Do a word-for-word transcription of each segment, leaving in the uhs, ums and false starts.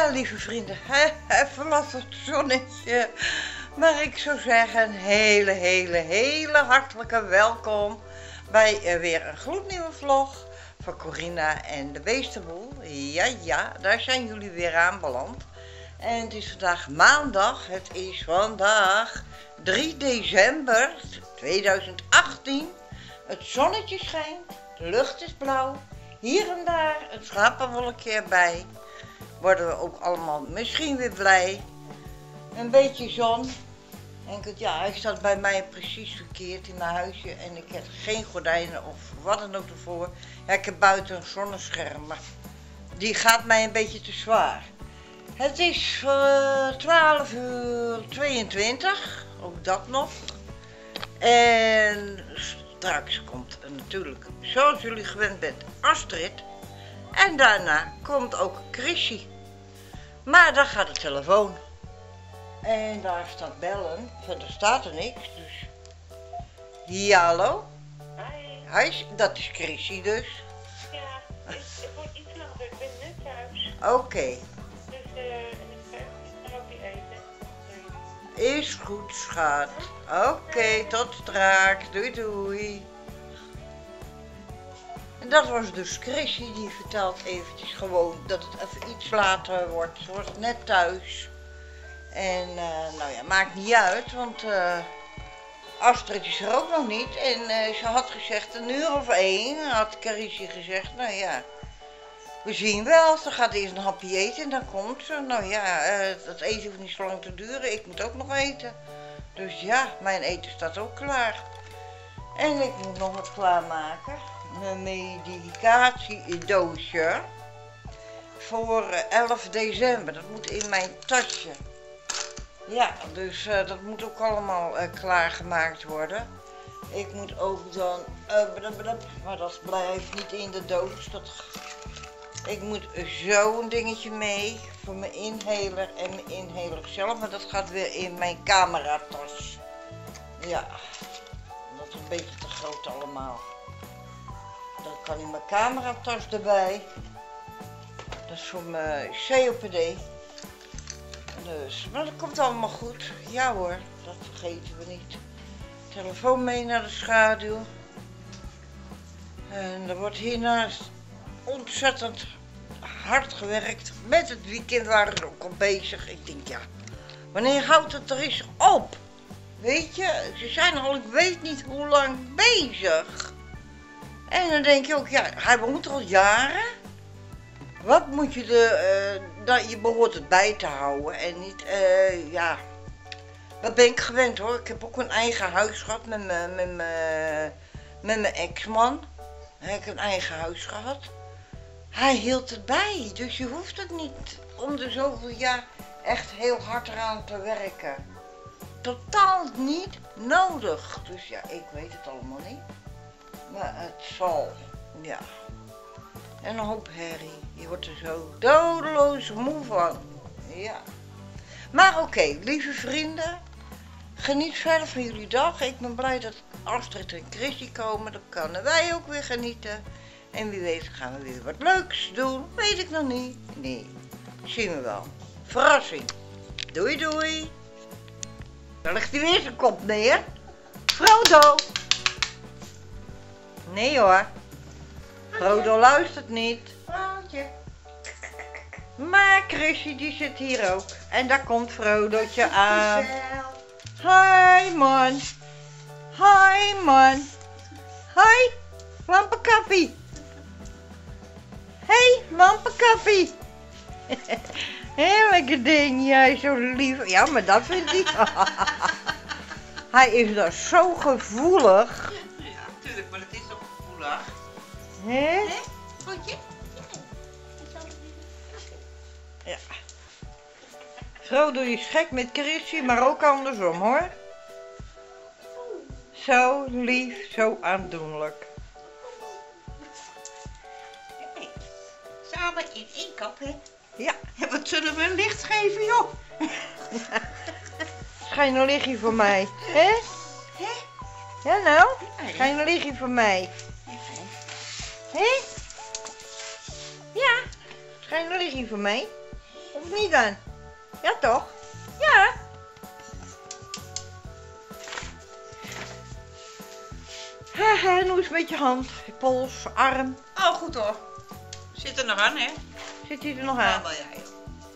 Ja, lieve vrienden, even laat het zonnetje. Maar ik zou zeggen, een hele, hele, hele hartelijke welkom bij uh, weer een gloednieuwe vlog van Corina en de Beestenboel. Ja, ja, daar zijn jullie weer aanbeland. En het is vandaag maandag, het is vandaag drie december tweeduizend achttien. Het zonnetje schijnt, de lucht is blauw, hier en daar een schapenwolkje erbij. Worden we ook allemaal misschien weer blij. Een beetje zon. En ja, hij staat bij mij precies verkeerd in mijn huisje en ik heb geen gordijnen of wat dan ook ervoor. Ja, ik heb buiten een zonnescherm, maar die gaat mij een beetje te zwaar. Het is uh, twaalf uur tweeëntwintig, ook dat nog. En straks komt er natuurlijk, zoals jullie gewend bent, Astrid. En daarna komt ook Chrissy. Maar dan gaat de telefoon. En daar staat bellen. Verder staat er niks. Dus. Ja, hallo? Hi. Hi, dat is Chrissy dus. Ja, het, het wordt iets langer. Ik ben net thuis. Oké. Okay. Dus uh, ik ga ook niet eten. Is goed, schat. Oké, okay, tot straks. Doei, doei. En dat was dus Chrissy, die vertelt eventjes gewoon dat het even iets later wordt. Ze wordt net thuis. En uh, nou ja, maakt niet uit, want uh, Astrid is er ook nog niet. En uh, ze had gezegd een uur of één, had Chrissy gezegd, nou ja, we zien wel. Ze gaat eerst een hapje eten en dan komt ze. Nou ja, uh, dat eten hoeft niet zo lang te duren, ik moet ook nog eten. Dus ja, mijn eten staat ook klaar. En ik moet nog wat klaarmaken. Mijn medicatiedoosje voor elf december. Dat moet in mijn tasje. Ja, dus uh, dat moet ook allemaal uh, klaargemaakt worden. Ik moet ook dan, uh, maar dat blijft niet in de doos. Dat, ik moet zo'n dingetje mee voor mijn inhaler en mijn inhaler zelf. Maar dat gaat weer in mijn cameratas. Ja, dat is een beetje te groot allemaal. Dan kan in mijn cameratas erbij. Dat is voor mijn C O P D. Dus, maar dat komt allemaal goed. Ja hoor, dat vergeten we niet. Telefoon mee naar de schaduw. En er wordt hiernaast ontzettend hard gewerkt. Met het weekend waren ze ook al bezig. Ik denk ja, wanneer houdt het er eens op? Weet je, ze zijn al ik weet niet hoe lang bezig. En dan denk je ook, ja, hij woont er al jaren. Wat moet je er, uh, dat je behoort het bij te houden en niet, uh, ja. Dat ben ik gewend hoor. Ik heb ook een eigen huis gehad met mijn met mijn met mijn ex-man. Heb ik een eigen huis gehad. Hij hield het bij, dus je hoeft het niet om de zoveel jaar echt heel hard eraan te werken. Totaal niet nodig. Dus ja, ik weet het allemaal niet. Maar het zal, ja. En een hoop herrie. Je wordt er zo dodeloos moe van. Ja. Maar oké, okay, lieve vrienden. Geniet verder van jullie dag. Ik ben blij dat Astrid en Chrissy komen. Dan kunnen wij ook weer genieten. En wie weet gaan we weer wat leuks doen. Weet ik nog niet. Nee, zien we wel. Verrassing. Doei doei. Daar ligt hij weer zijn kop neer. Frodo. Nee hoor. Frodo luistert niet. Maar Chrissy die zit hier ook. En daar komt Frodootje aan. Hi man. Hi man. Hi. Lampenkappie. Hey lampenkappie. Heerlijke ding. Jij zo lief. Ja, maar dat vindt hij. Hij is daar zo gevoelig. Ja, natuurlijk, maar het is ook gevoelig. Hé? Hé? Goed je? Ja. Frodo is gek met Chrissy, maar ook andersom hoor. Zo lief, zo aandoenlijk. Hey, samen in één kap, hè? Ja. En wat zullen we een licht geven, joh? Schijn een lichtje voor mij, hè? Hè? Ja nou, Ja, ja. schijn een lichtje voor mij. Ja, hè? Hé? Ja, schijn een lichtje voor mij. Ja. Of niet dan? Ja toch? Ja. Haha, en hoe is het met je hand, je pols, arm? Oh, goed hoor. Zit er nog aan, hè? Zit hij er nog Ja, aan? wel jij.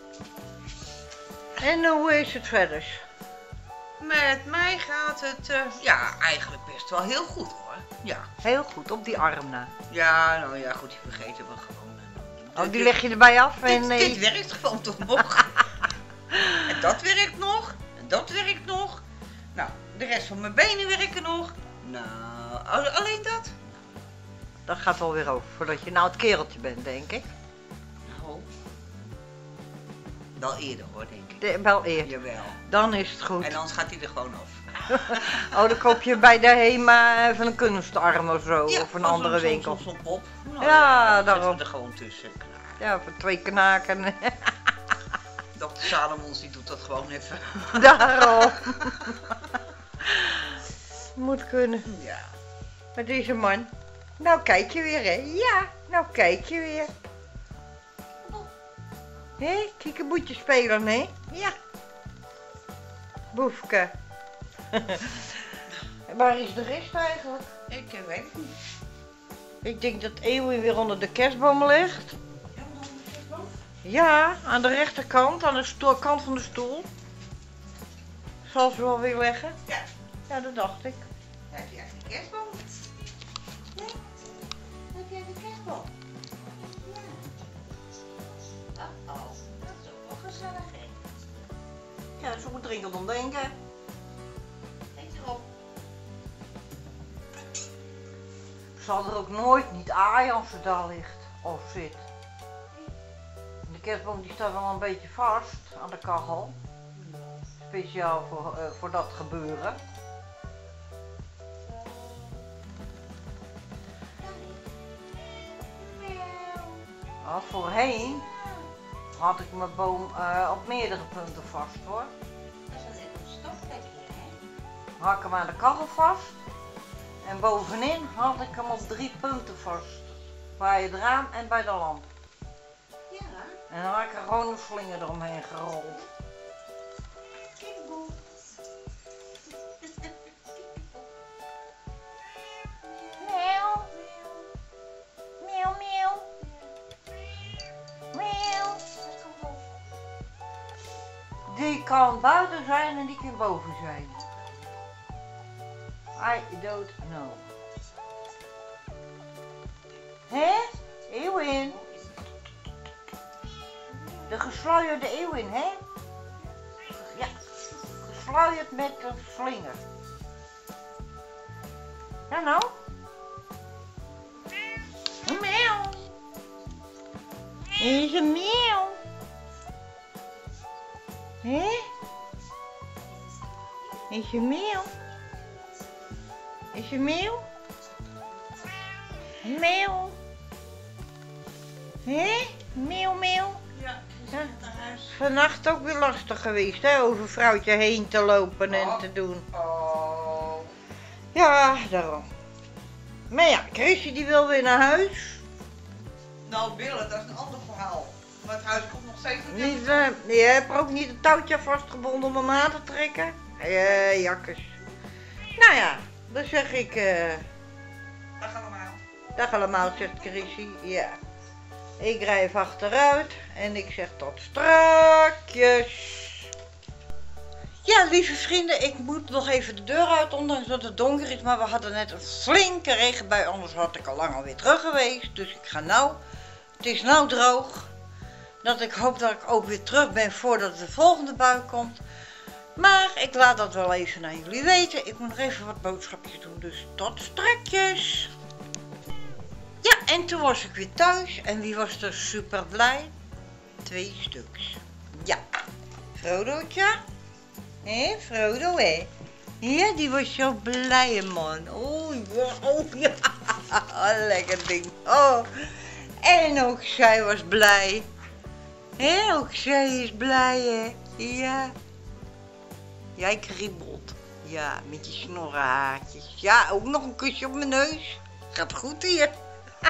En hoe is het verder? Met mij gaat het, eh, ja, eigenlijk best wel heel goed hoor. Ja. Heel goed, op die arm na. Ja, nou ja, goed, die vergeten we gewoon. Oh, die leg je erbij af en... Dit, nee. dit werkt gewoon toch nog. En dat werkt nog. En dat werkt nog. Nou, de rest van mijn benen werken nog. Nou, al- alleen dat. Dat gaat wel weer over, voordat je nou het kereltje bent, denk ik. Nou, wel eerder hoor, denk ik. De, wel eerder. Jawel. Dan is het goed. En anders gaat hij er gewoon af. Oh, dan koop je bij de Hema even een kunstarm of zo, Ja, of een van andere zo'n- winkel. Zo'n zo'n pop. Nou, Ja, dan daarom. zetten we er gewoon tussen. Klaar. Ja, voor twee knaken. dokter Salomons die doet dat gewoon even. Daarom. Moet kunnen. Ja. Maar deze man. Nou kijk je weer, hè? Ja, nou kijk je weer. Hé, kiekeboetje spelen, hè? Ja. Boefke. En waar is de rest eigenlijk? Ik eh, weet het niet. Ik denk dat Eeuwin weer onder de kerstboom ligt. Ja, aan de rechterkant, aan de stoel, kant van de stoel. Zal ze wel weer leggen? Ja. Ja, dat dacht ik. Heb jij een kerstboom? Ja, heb jij de kerstboom? Ja. Oh, oh, dat is ook wel gezellig, hè? Ja, zo moet dringend om denken. Denk erop. Ik zal er ook nooit niet aaien als ze daar ligt of zit. De kerstboom die staat wel een beetje vast aan de kachel. Speciaal voor, eh, voor dat gebeuren. Ah, voorheen had ik mijn boom eh, op meerdere punten vast hoor. Dat is wel even een stofplekje, hè? Had ik hem aan de kachel vast. En bovenin had ik hem op drie punten vast. Bij het raam en bij de lamp. Ja. En dan had ik er gewoon een slinger eromheen gerold. Kikboe. Meeuw. Meeuw, meeuw. Meeuw. Die kan buiten zijn en die kan boven zijn. I don't know. Hé? Eeuwin. De gesluierde Eeuwin, hè? Ja, gesluierd met een slinger. Ja nou? Meeuw. Is een meeuw. Hé? Is je meeuw? Is je meeuw? Meeuw. Hé? Meeuw, meeuw. Ja, Ja. naar huis. Vannacht ook weer lastig geweest, hè? Over vrouwtje heen te lopen en Oh. te doen. Oh. Ja, daarom. Maar ja, Chrissy die wil weer naar huis. Nou, Billen, dat is een ander verhaal. Maar het huis komt nog steeds niet in. Niet, eh, je hebt er ook niet een touwtje vastgebonden om hem aan te trekken. Eh, jakkes. Nou ja, dan zeg ik, eh, Dag allemaal. dag allemaal, zegt Chrissy. Ja. Ik rij even achteruit en ik zeg tot strakjes. Ja, lieve vrienden, ik moet nog even de deur uit, ondanks dat het donker is. Maar we hadden net een flinke regenbui, anders had ik al lang alweer terug geweest. Dus ik ga nou, het is nou droog. Dat ik hoop dat ik ook weer terug ben voordat de volgende bui komt. Maar ik laat dat wel even aan jullie weten. Ik moet nog even wat boodschapjes doen, dus tot strakjes. Ja, en toen was ik weer thuis. En wie was er super blij? Twee stuks. Ja, Frodootje. Hé, Frodo, hé. Ja, die was zo blij, man. Oh, ja, oh, ja. Lekker ding. Oh. En ook zij was blij. Hé, ook zij is blij, hè. Ja. Jij kriebelt. Ja, met je snorrenhaartjes. Ja, ook nog een kusje op mijn neus. Gaat goed hier.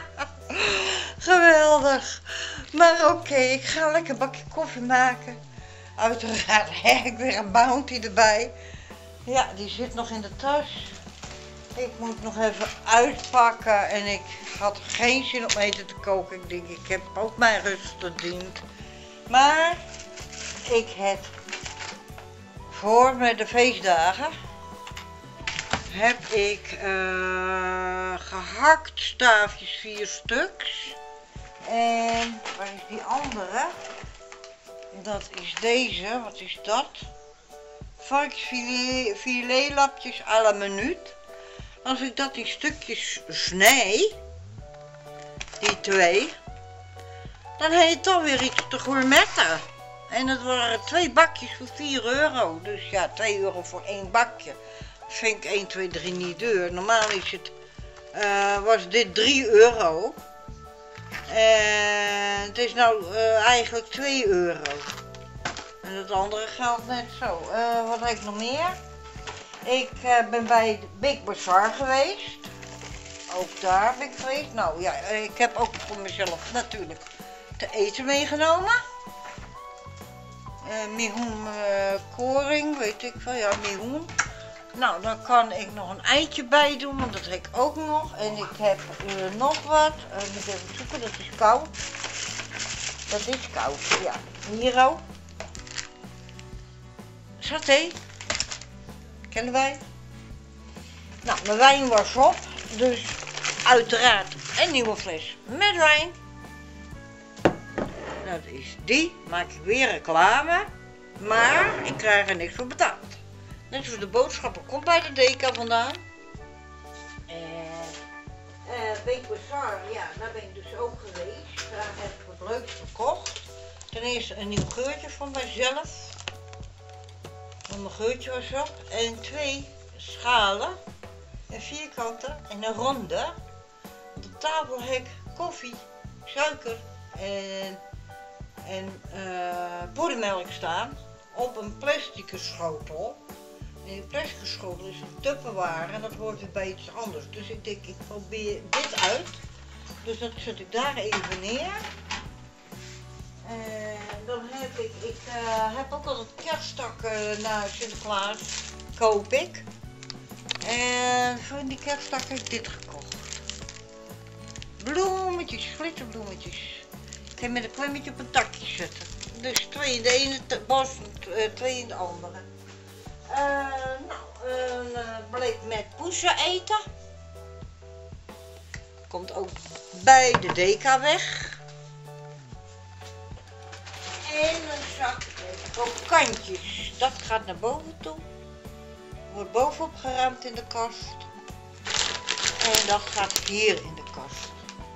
Geweldig. Maar oké, ik ga lekker een bakje koffie maken. Uiteraard heb ik weer een Bounty erbij. Ja, die zit nog in de tas. Ik moet nog even uitpakken en ik had geen zin om eten te koken. Ik denk, ik heb ook mijn rust verdiend. Maar ik heb voor met de feestdagen heb ik uh, gehakt staafjes, vier stuks. En waar is die andere? Dat is deze, wat is dat? Varkensfilet, filetlapjes à la minuut. Als ik dat in stukjes snij, die twee, dan heb je toch weer iets te gourmetten. En dat waren twee bakjes voor vier euro. Dus ja, twee euro voor één bakje. Vind ik één, twee, drie niet duur. Normaal is het, uh, was dit drie euro. En het is nou uh, eigenlijk twee euro. En het andere geldt net zo. Uh, wat heb ik nog meer? Ik uh, ben bij de Big Bazaar geweest. Ook daar ben ik geweest. Nou ja, ik heb ook voor mezelf natuurlijk te eten meegenomen. Uh, Mihoen uh, koring, weet ik wel. Ja, Mihoen. Nou, dan kan ik nog een eitje bij doen, want dat heb ik ook nog. En ik heb uh, nog wat. Uh, ik moet even zoeken, dat is koud. Dat is koud, ja. Hier ook. Saté. Kennen wij. Nou, mijn wijn was op. Dus uiteraard een nieuwe fles met wijn. Dat is die. Maak ik weer reclame. Maar ik krijg er niks voor betaald. Net zoals de boodschappen komt bij de Deka vandaan. En uh, Big Bazaar, ja, daar ben ik dus ook geweest. Daar heb ik wat leuks gekocht. Ten eerste een nieuw geurtje van mijzelf. Want mijn geurtje was op. En twee schalen. Een vierkante en een ronde. Op de tafel heb ik koffie, suiker en, en uh, poedermelk staan. Op een plastic schotel. En die plastic schotel is een tupperware en dat hoort weer bij iets anders. Dus ik denk, ik probeer dit uit. Dus dat zet ik daar even neer. En dan heb ik, ik uh, heb ook altijd kersttakken naar Sinterklaas, koop ik. En voor die kersttakken heb ik dit gekocht. Bloemetjes, glitterbloemetjes. Ik ga met een klemmetje op een takje zetten. Dus twee in de ene bos, twee in de andere. Uh, nou, een uh, bleek met poesen eten. Komt ook bij de Deka weg. En een zak krokantjes. Dat gaat naar boven toe. Wordt bovenop geruimd in de kast. En dat gaat hier in de kast.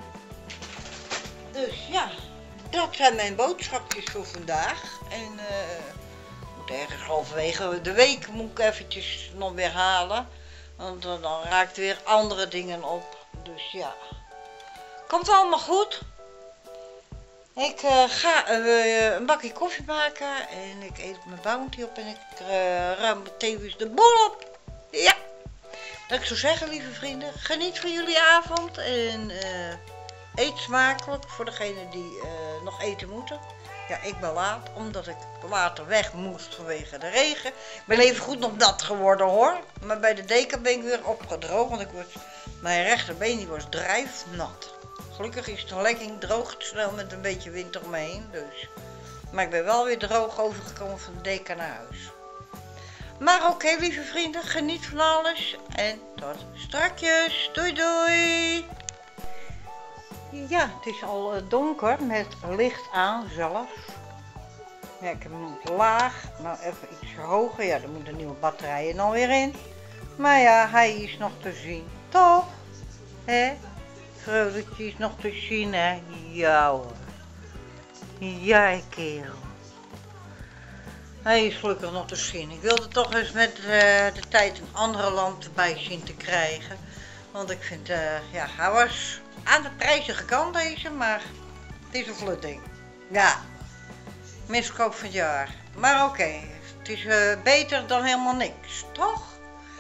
Dus ja, dat zijn mijn boodschapjes voor vandaag. En uh, moet ergens halverwege de week moet ik eventjes nog weer halen. Want uh, dan raakt weer andere dingen op. Dus ja, komt allemaal goed. Ik uh, ga uh, een bakje koffie maken en ik eet mijn Bounty op en ik uh, ruim tevens de boel op. Ja, dat ik zou zeggen, lieve vrienden, geniet van jullie avond en uh, eet smakelijk voor degenen die uh, nog eten moeten. Ja, ik ben laat, omdat ik later weg moest vanwege de regen. Ik ben even goed nog nat geworden hoor, maar bij de Deka ben ik weer opgedroogd, want ik was, mijn rechterbeen die was drijfnat. Gelukkig is de lekking droog snel met een beetje wind eromheen, dus. Maar ik ben wel weer droog overgekomen van de Deka naar huis. Maar oké, okay, lieve vrienden, geniet van alles en tot strakjes. Doei doei! Ja, het is al donker met licht aan zelfs. Ja, ik heb hem op laag, nou even iets hoger. Ja, er moeten nieuwe batterijen dan weer in. Maar ja, hij is nog te zien, toch? Hè? Vrolijkje is nog te zien, hè? Ja hoor. Jij kerel. Hij is gelukkig nog te zien. Ik wilde toch eens met uh, de tijd een andere lamp erbij zien te krijgen. Want ik vind, uh, ja, hij was aan de prijzige kant deze, maar het is een flutting. Ja, miskoop van het jaar. Maar oké, okay, het is uh, beter dan helemaal niks, toch?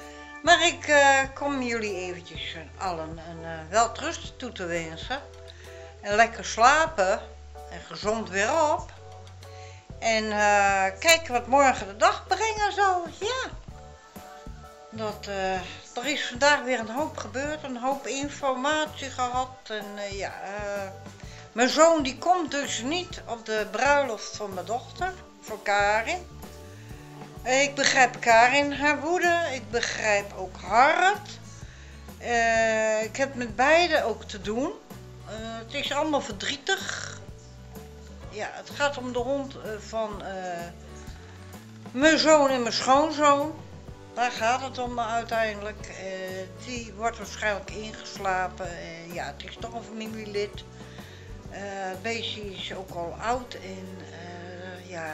Maar ik uh, kom jullie eventjes uh, allen een uh, welterusten toe te wensen. En lekker slapen. En gezond weer op. En uh, kijken wat morgen de dag brengen zal. Ja. Dat, uh, er is vandaag weer een hoop gebeurd. Een hoop informatie gehad. En uh, ja... Uh, mijn zoon die komt dus niet op de bruiloft van mijn dochter. Van Karin. Ik begrijp Karin haar woede. Ik begrijp ook Harrit. Uh, ik heb met beide ook te doen. Uh, het is allemaal verdrietig. Ja, het gaat om de hond uh, van uh, mijn zoon en mijn schoonzoon. Daar gaat het om uiteindelijk. Uh, die wordt waarschijnlijk ingeslapen. Uh, ja, het is toch een familielid. Uh, het beestje is ook al oud en uh, ja...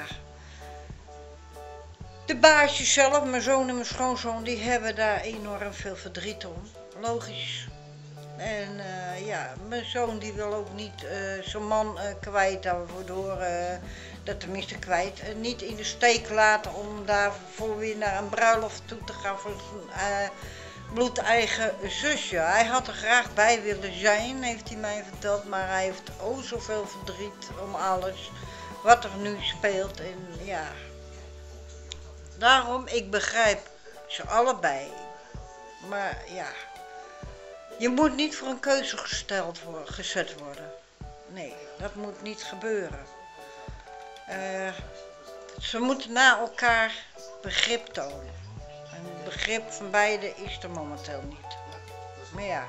De baasjes zelf, mijn zoon en mijn schoonzoon, die hebben daar enorm veel verdriet om. Logisch. En uh, ja, mijn zoon die wil ook niet uh, zijn man uh, kwijt, waardoor, uh, dat tenminste kwijt, uh, niet in de steek laten om daarvoor weer naar een bruiloft toe te gaan voor zijn uh, bloedeigen zusje. Hij had er graag bij willen zijn, heeft hij mij verteld, maar hij heeft oh zoveel verdriet om alles wat er nu speelt. En ja, daarom, ik begrijp ze allebei. Maar ja, je moet niet voor een keuze gesteld worden, gezet worden. Nee, dat moet niet gebeuren. Uh, ze moeten na elkaar begrip tonen. En begrip van beide is er momenteel niet. Maar ja,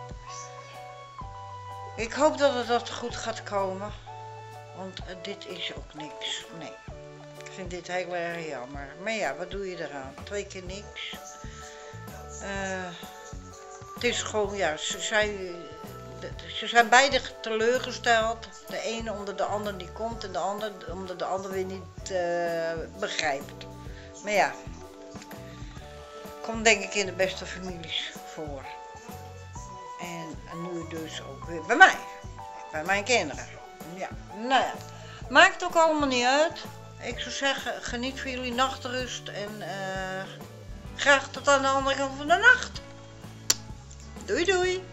ik hoop dat het dat goed gaat komen. Want uh, dit is ook niks. Nee, ik vind dit heel erg jammer. Maar ja, wat doe je eraan? Twee keer niks. Uh, het is gewoon, ja, ze zijn, ze zijn beide teleurgesteld. De ene omdat de ander niet komt en de ander omdat de ander weer niet uh, begrijpt. Maar ja, komt denk ik in de beste families voor. En, en nu dus ook weer bij mij. Bij mijn kinderen. Ja, nou ja. Maakt ook allemaal niet uit. Ik zou zeggen, geniet van jullie nachtrust en uh, graag tot aan de andere kant van de nacht. Doei doei.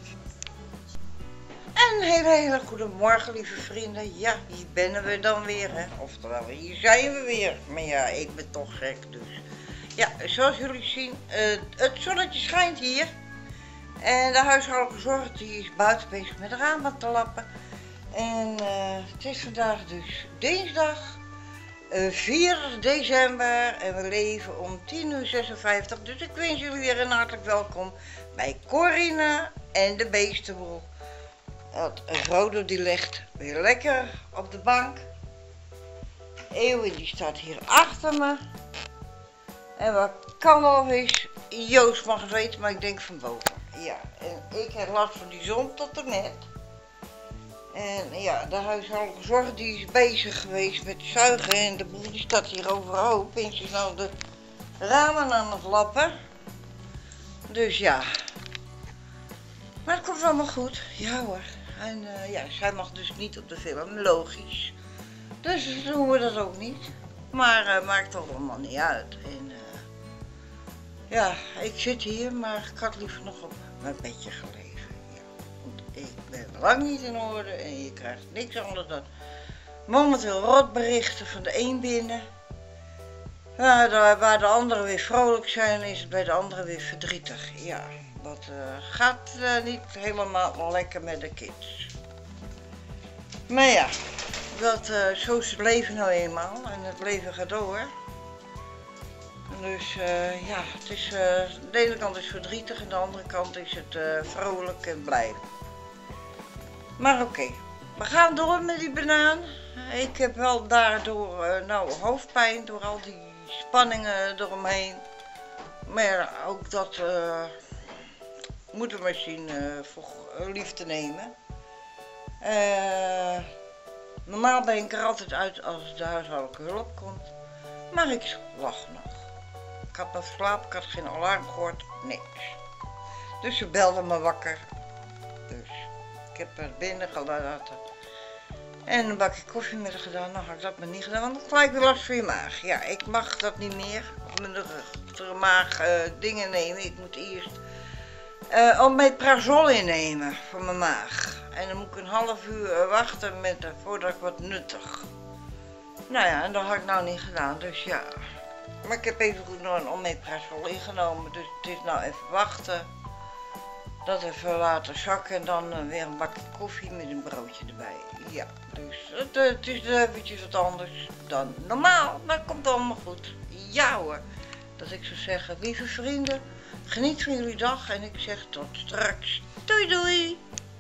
En hele hele goedemorgen lieve vrienden. Ja, hier ben we dan weer hè. Oftewel, hier zijn we weer. Maar ja, ik ben toch gek dus. Ja, zoals jullie zien, uh, het zonnetje schijnt hier. En de huishoudelijke zorg die is buiten bezig met de ramen te lappen. En uh, het is vandaag dus dinsdag uh, vier december en we leven om tien uur zesenvijftig. Dus ik wens jullie weer een hartelijk welkom bij Corina en de Beestenboel. Het Rode die ligt weer lekker op de bank. Eeuwen die staat hier achter me. En wat kan of is, Joost mag het weten, maar ik denk van boven. Ja, en ik heb last van die zon tot en met. En ja, de huishoudelijke zorg die is bezig geweest met zuigen en de boel die staat hier overhoop. En ze is nou de ramen aan het lappen. Dus ja. Maar het komt allemaal goed. Ja hoor. En uh, ja, zij mag dus niet op de film, logisch. Dus doen we dat ook niet. Maar uh, maakt toch allemaal niet uit. En uh, ja, ik zit hier, maar ik had liever nog op mijn bedje gelegen. Ja, want ik ben lang niet in orde en je krijgt niks anders dan momenteel rotberichten van de een binnen. Ja, daar, waar de anderen weer vrolijk zijn, is het bij de anderen weer verdrietig. Ja, dat uh, gaat uh, niet helemaal lekker met de kids. Maar ja, dat, uh, zo is het leven nou eenmaal en het leven gaat door. Dus uh, ja, het is, uh, de ene kant is verdrietig en de andere kant is het uh, vrolijk en blij. Maar oké, okay. We gaan door met die banaan. Ik heb wel daardoor uh, nou, hoofdpijn door al die spanningen eromheen. Maar ook dat uh, moeten we maar zien uh, voor lief te nemen. Uh, normaal ben ik er altijd uit als de huishoudelijke hulp komt. Maar ik lag nog. Ik had nog slaap, ik had geen alarm gehoord, niks. Dus ze belden me wakker. Dus ik heb er binnen gelaten. En een bakje koffie met haar gedaan. Nou had ik dat maar niet gedaan, want dan gelijk weer last van je maag. Ja, ik mag dat niet meer. Op mijn rug, de maag uh, dingen nemen. Ik moet eerst uh, omeprazol innemen voor mijn maag. En dan moet ik een half uur eh, wachten met, eh, voordat ik wat nuttig. Nou ja, en dat had ik nou niet gedaan, dus ja. Maar ik heb even goed nog een ommeetpressol ingenomen, dus het is nou even wachten. Dat even laten zakken en dan eh, weer een bakje koffie met een broodje erbij. Ja, dus het, eh, het is eventjes wat anders dan normaal, maar het komt allemaal goed. Ja hoor. Dat ik zou zeggen, lieve vrienden, geniet van jullie dag en ik zeg tot straks. Doei doei!